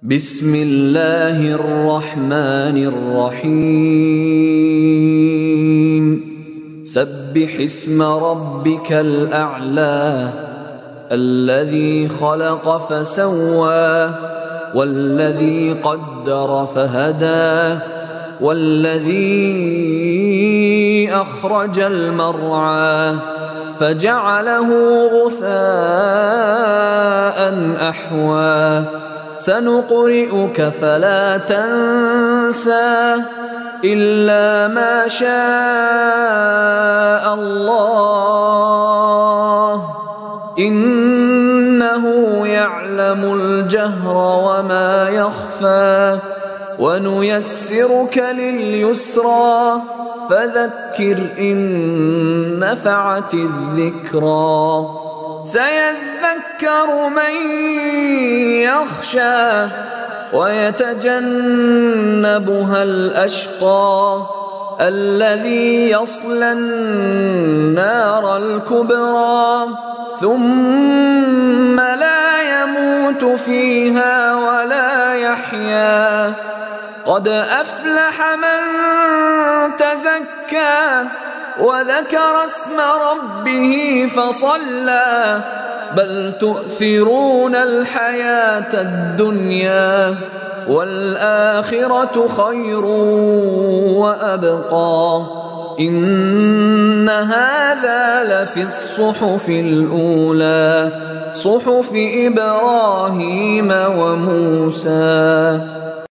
بسم الله الرحمن الرحيم سبح اسم ربك الأعلى الذي خلق فسوى والذي قدر فهدى والذي أخرج المرعى فجعله غثاء أحوى سنقرئك فلا تنسى إلا ما شاء الله إنه يعلم الجهر وما يخفى ونيسرك لليسرى فذكر إن نفعت الذكرى سيذكر من يخشى ويتجنبها الأشقى الذي يصلى النار الكبرى ثم لا يموت فيها ولا يحيا قد أفلح من تزكى وذكر اسم ربه فصلى بل تؤثرون الحياة الدنيا والآخرة خير وأبقى إن هذا لفي الصحف الأولى صحف إبراهيم وموسى